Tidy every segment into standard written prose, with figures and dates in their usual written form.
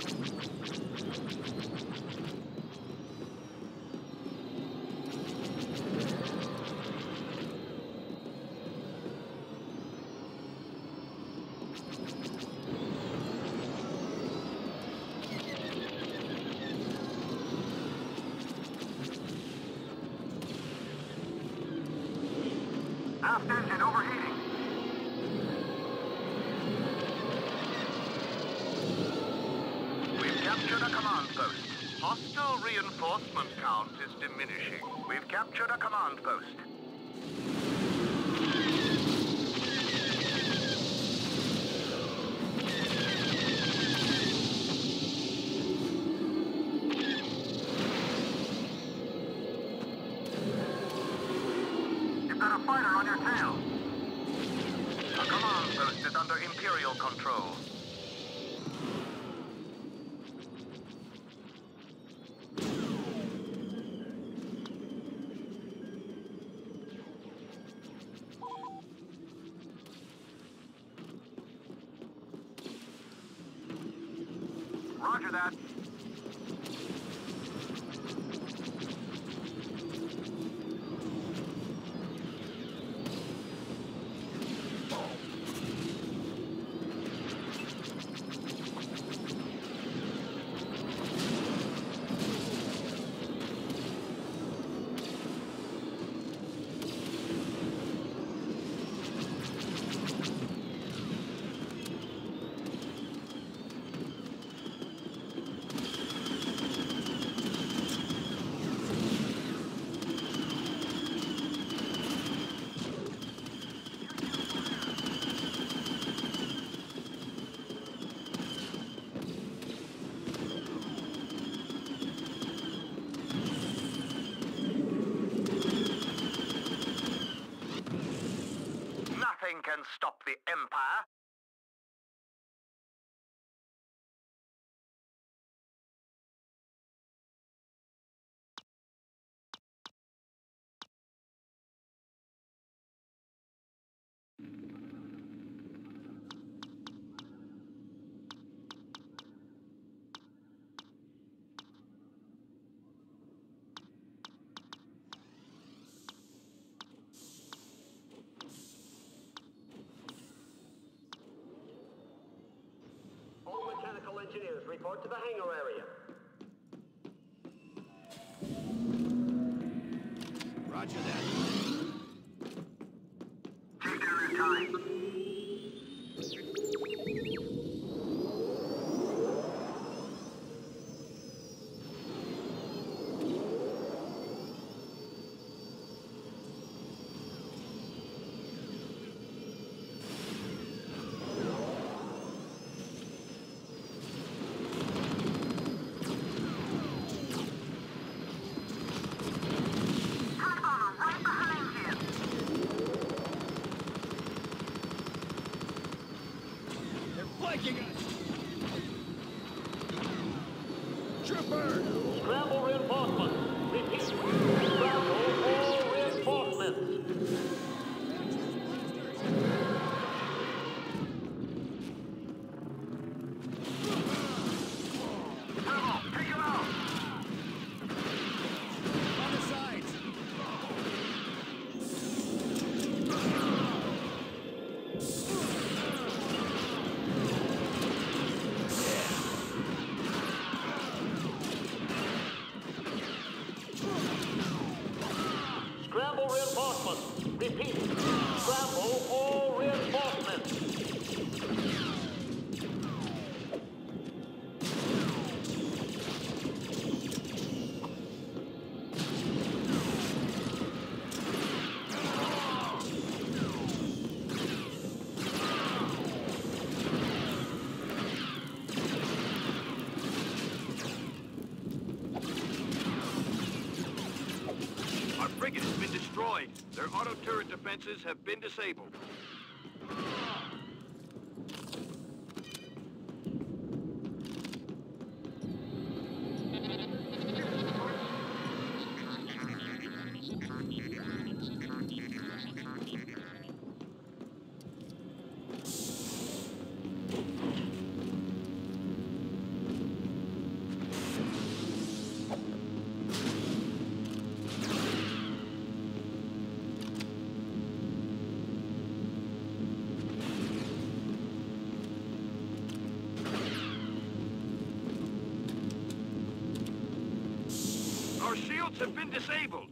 Aft engine overheating. We've captured a command post. Hostile reinforcement count is diminishing. We've captured a command post. You've got a fighter on your tail. A command post is under Imperial control. Roger that. Nothing can stop the Empire. All mechanical engineers report to the hangar area. Roger that. Take down in time. Flanking us! Trooper! Scramble reinforcements. Repeat. Scramble all reinforcements. Take him out! On the sides! Scramble reinforcements. Repeat. Scramble all reinforcements. Our frigate has been destroyed. Their auto turret defenses have been disabled. Our shields have been disabled.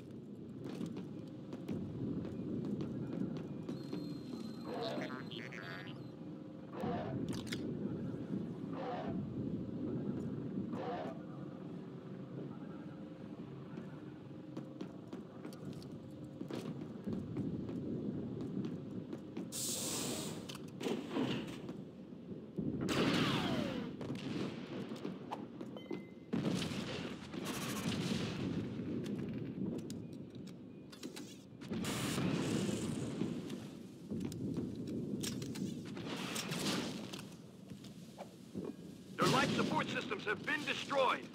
Their life support systems have been destroyed.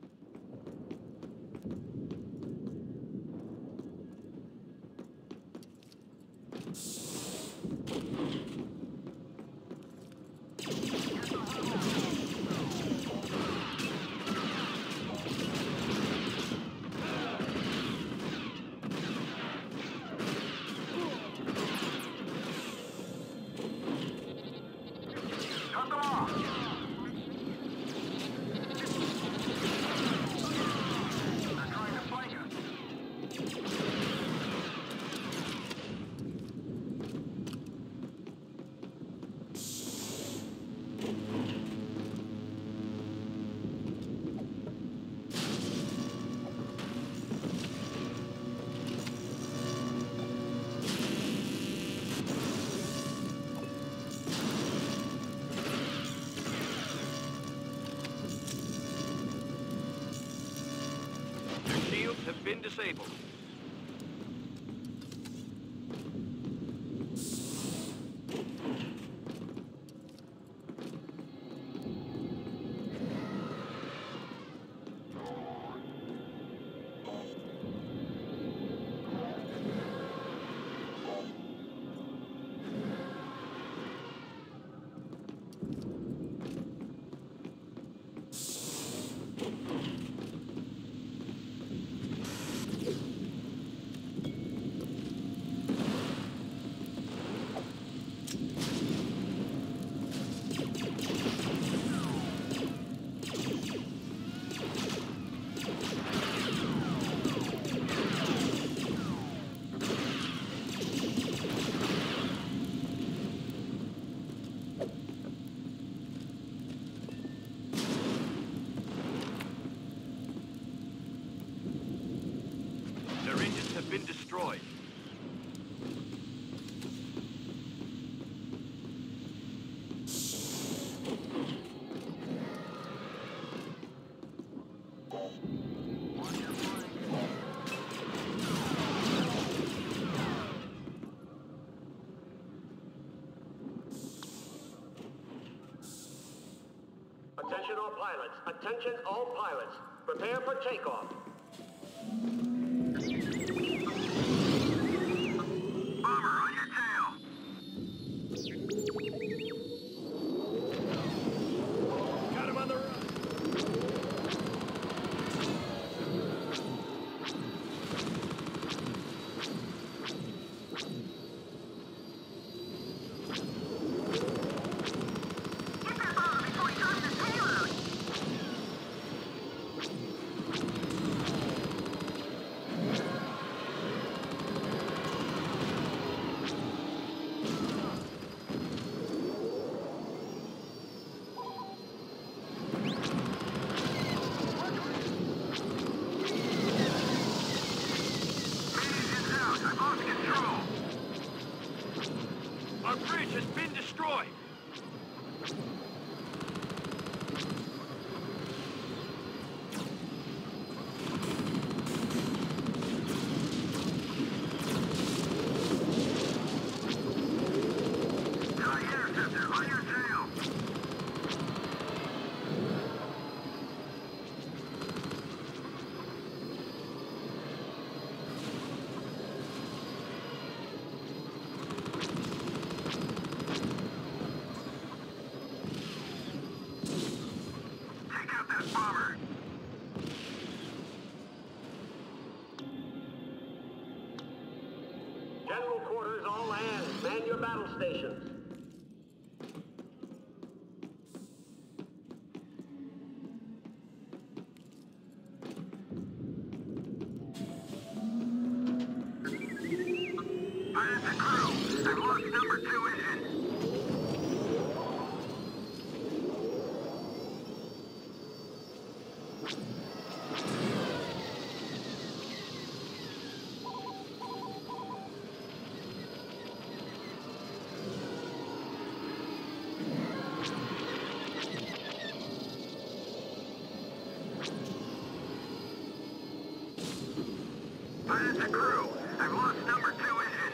Cut them off! They're trying to flank us. Their shields have been disabled. Their engines have been destroyed. Attention all pilots. Attention all pilots. Prepare for takeoff. Bomber, on your tail! Got him on the run. Get that bomber before he goes to payload! Engines out! I've lost control! Our bridge has been destroyed. TIE interceptor, on your tail! Take out that bomber! General quarters all hands. Man your battle stations. Pilot to crew. I've lost number 2 engine. Pilot to crew. I've lost number 2 engine.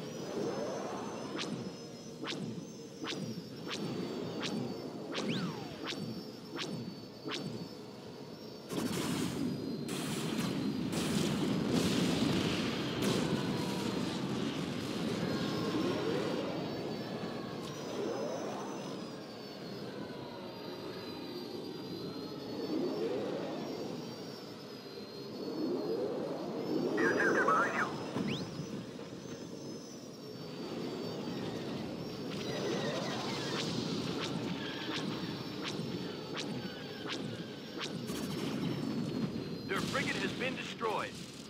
Their frigate has been destroyed.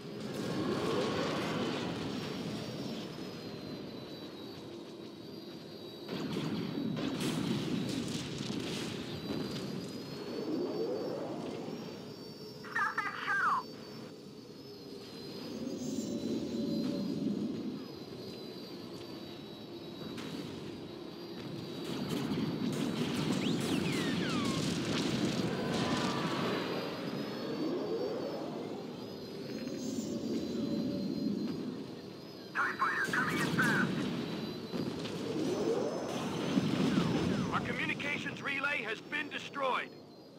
Stop that shuttle! TIE fighter coming in fast. Our communications relay has been destroyed.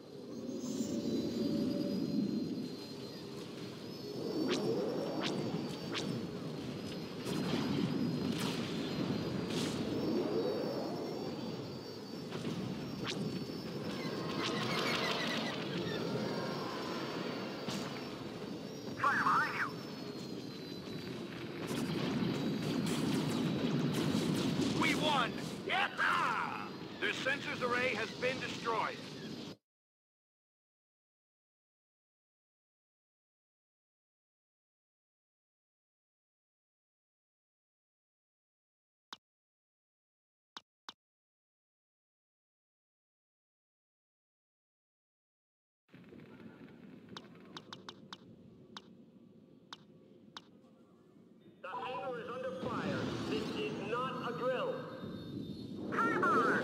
Fire behind you. We won! Yeah! Their sensors array has been destroyed. The hangar is under fire. This is not a drill. Harbor!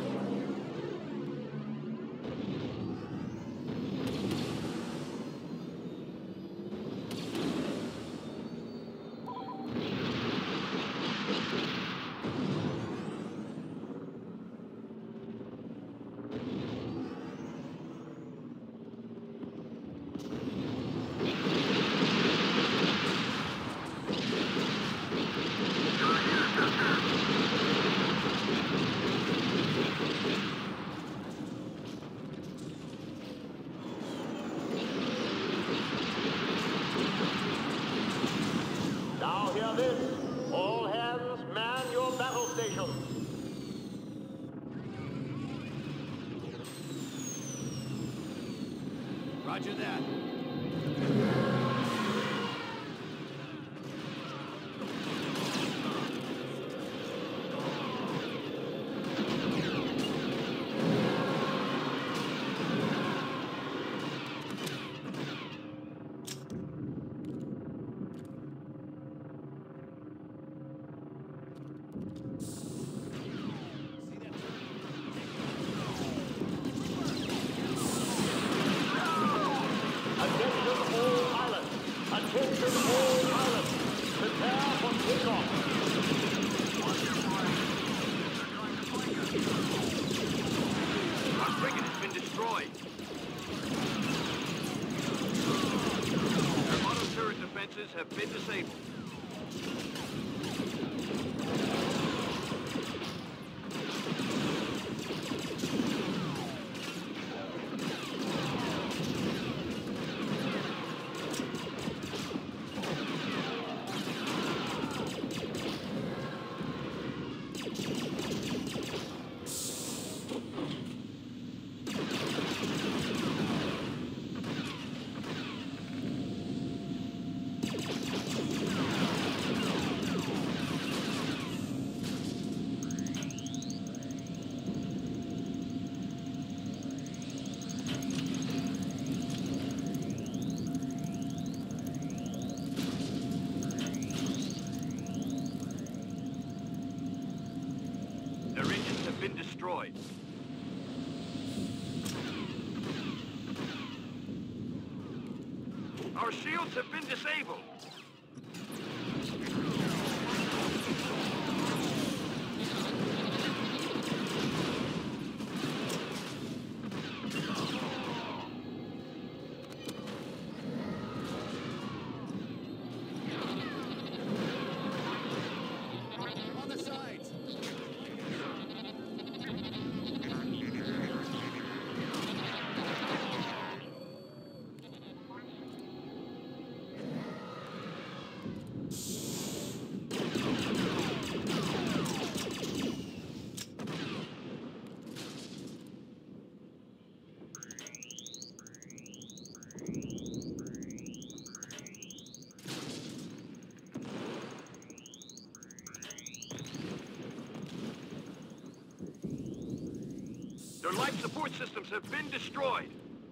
Now hear this. All hands man your battle stations. Roger that. Attention all pilots. Prepare for takeoff. Our frigate has been destroyed. Their auto turret defenses have been disabled. Our shields have been disabled. On the sides! Their life support systems have been destroyed.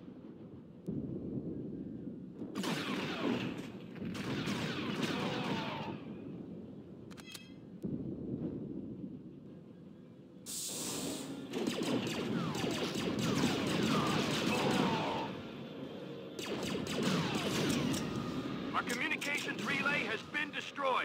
Our communications relay has been destroyed.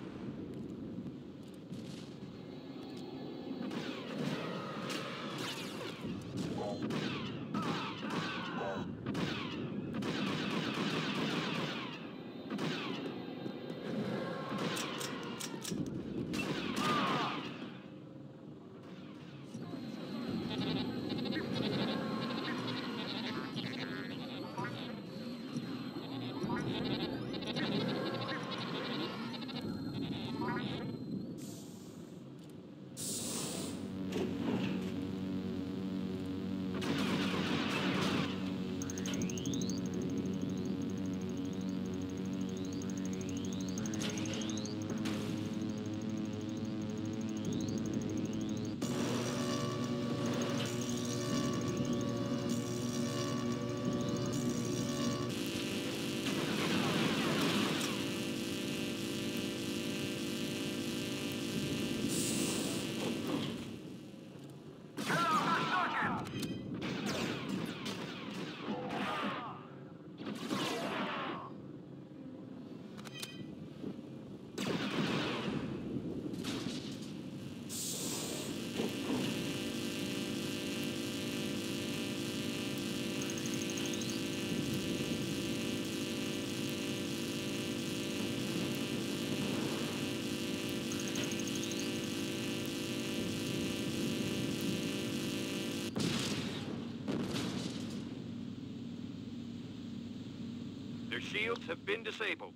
Their shields have been disabled.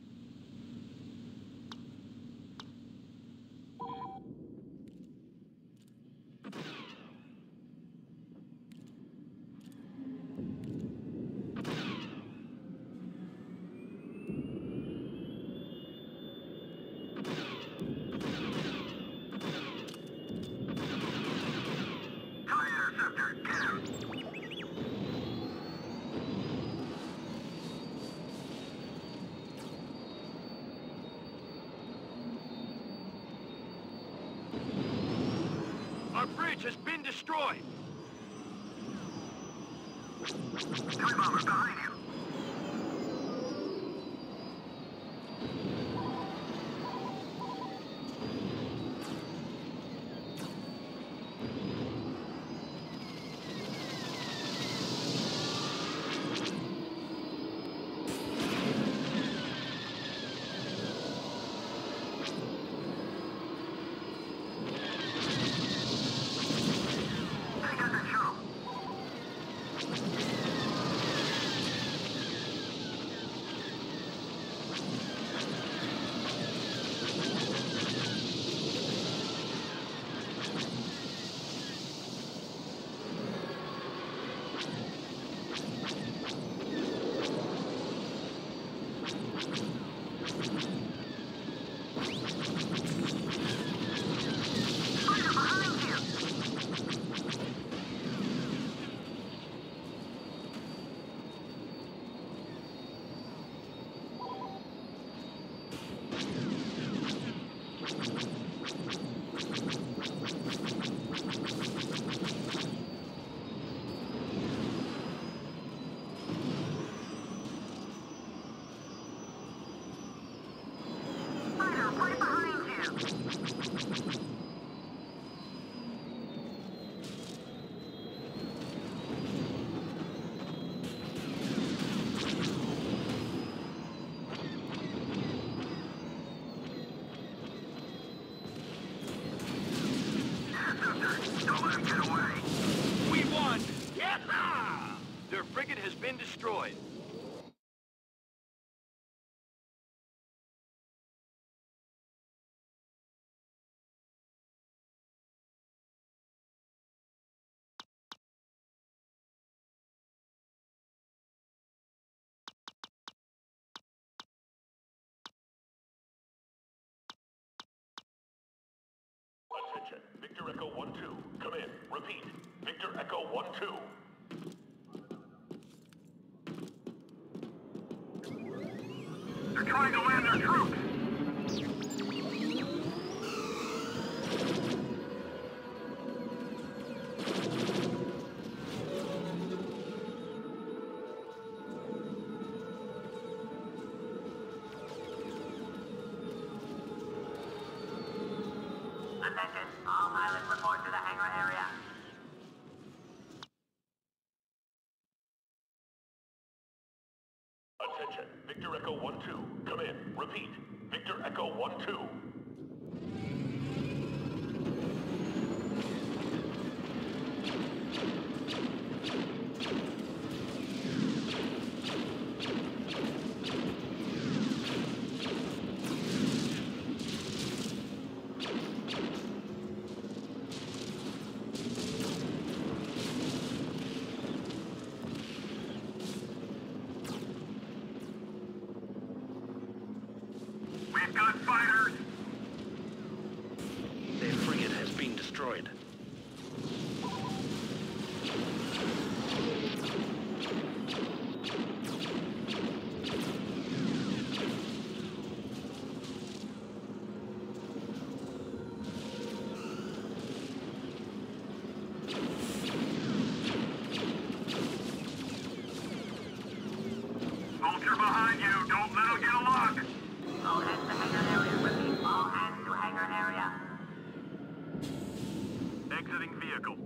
TIE interceptor, get him! Our bridge has been destroyed. TIE bomber behind you! Take out the shuttle! destroyed. Attention, Victor Echo 1-2. Come in. Repeat. Victor Echo 1-2. They're trying to land their troops! Attention, all pilots report to the hangar area. Attention, Victor Echo 1-2. Come in. Repeat. Victor Echo 1-2. We've got fighters! Their frigate has been destroyed. Soldier behind you! Don't let them get a lock! All hands to hangar area. Repeat, all hands to hangar area. Exiting vehicle.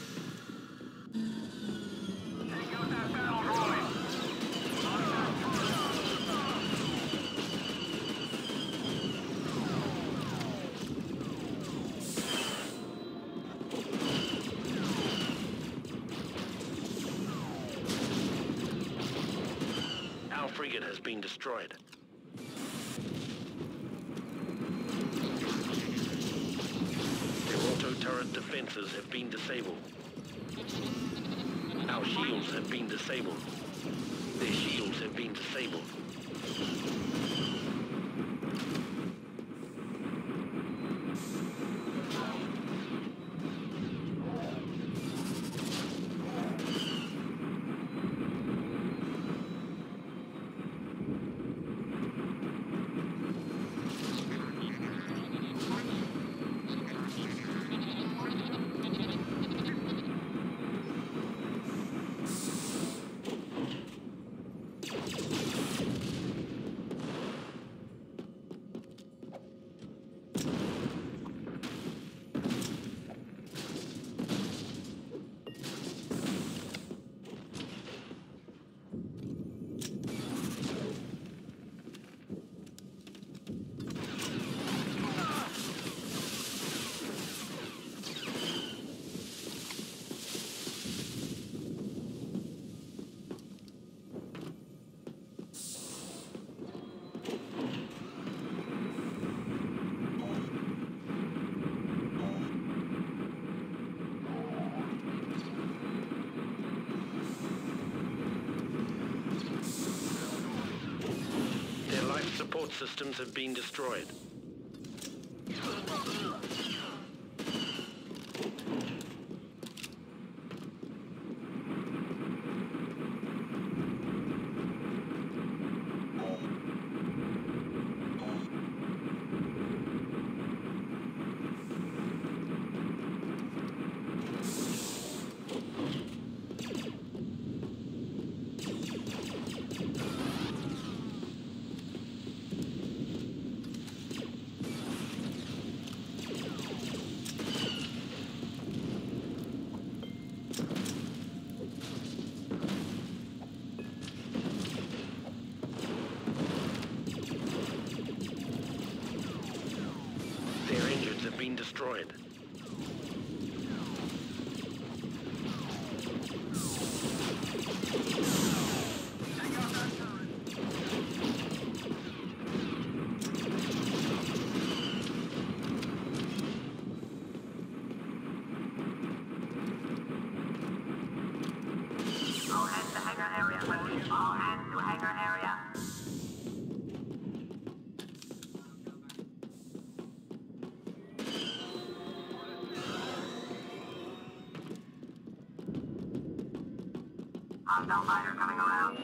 Take out that battle droid! Our frigate has been destroyed. Their auto-turret defenses have been disabled. Our shields have been disabled. Their shields have been disabled. Support systems have been destroyed. Been destroyed. All hands to hangar area. Hostile fighter coming around.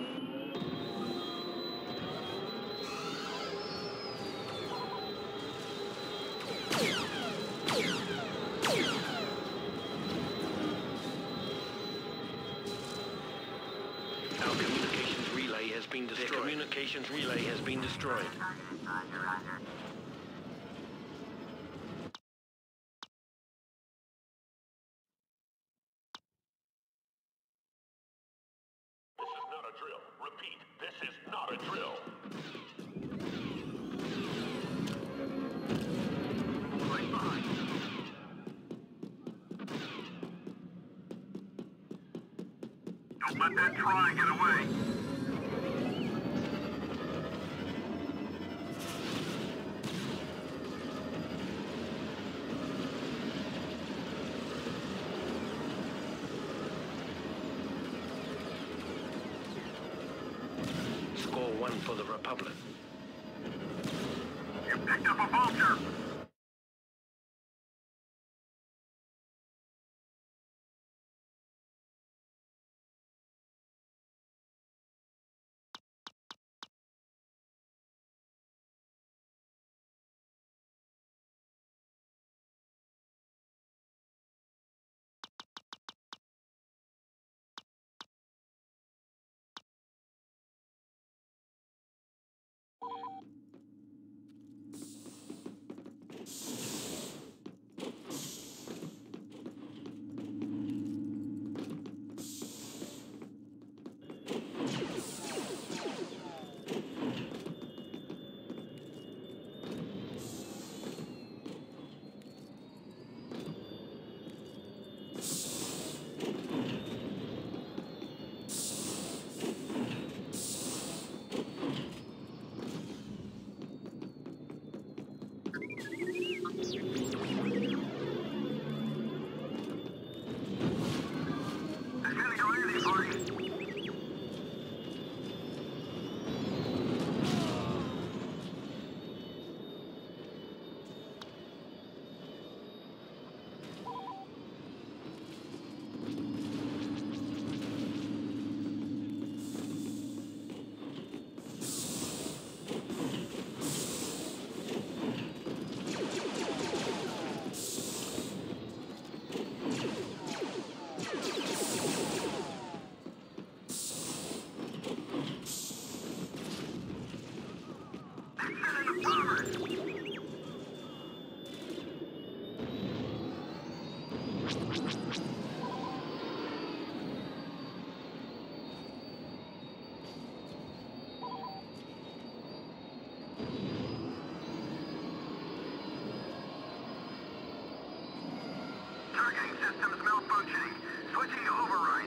Our communications relay has been destroyed. The communications relay has been destroyed. Roger, roger. This is not a drill. Repeat, this is not a drill. Right behind. Don't let that try get away. Score 1 for the Republic. You picked up a vulture. Systems malfunctioning. Switching to override.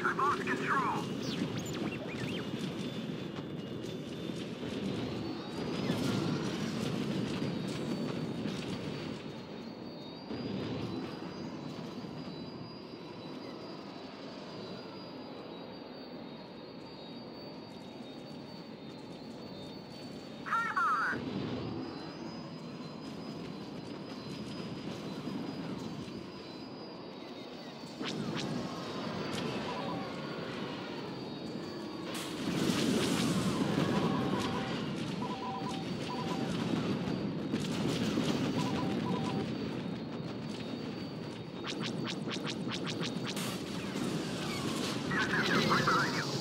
I've lost control. Right behind you.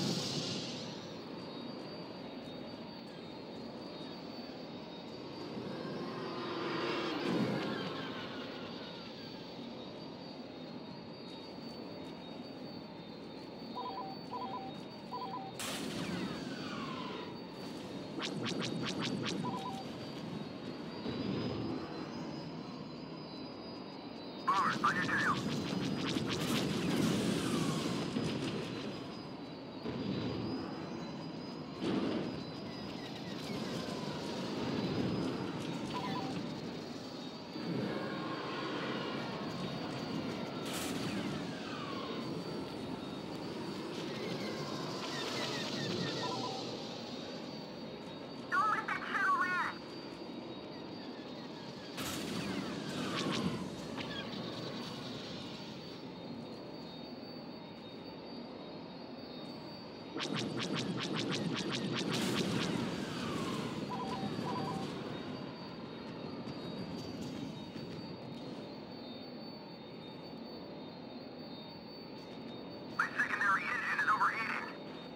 Bomber, on your tail. Don't let that shuttle land. My secondary engine is overheating.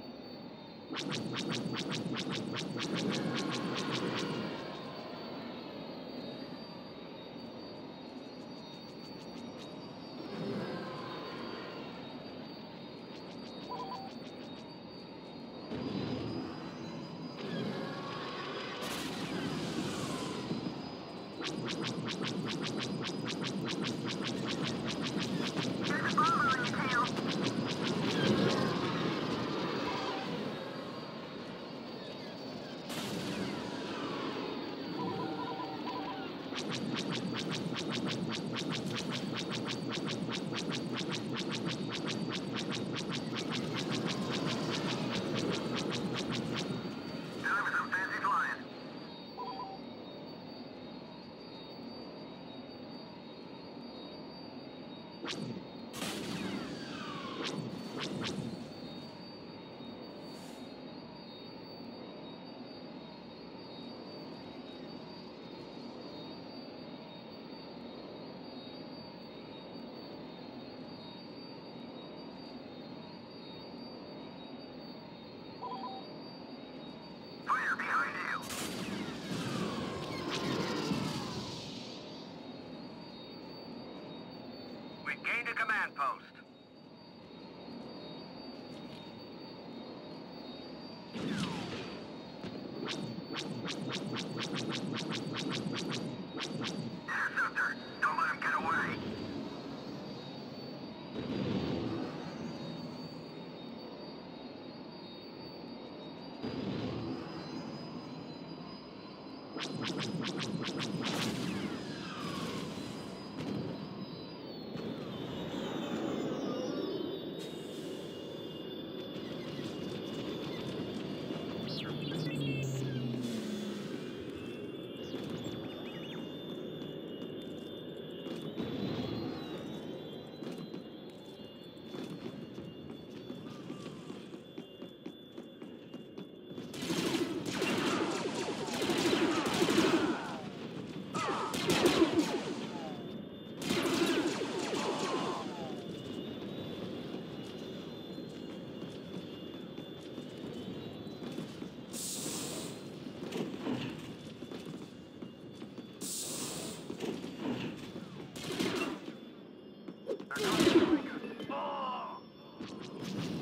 There's a bomber on your tail. Time for some fancy flying. Fire behind you. We've gained a command post. Interceptor, don't let him get away. They're coming to strike us. Oh!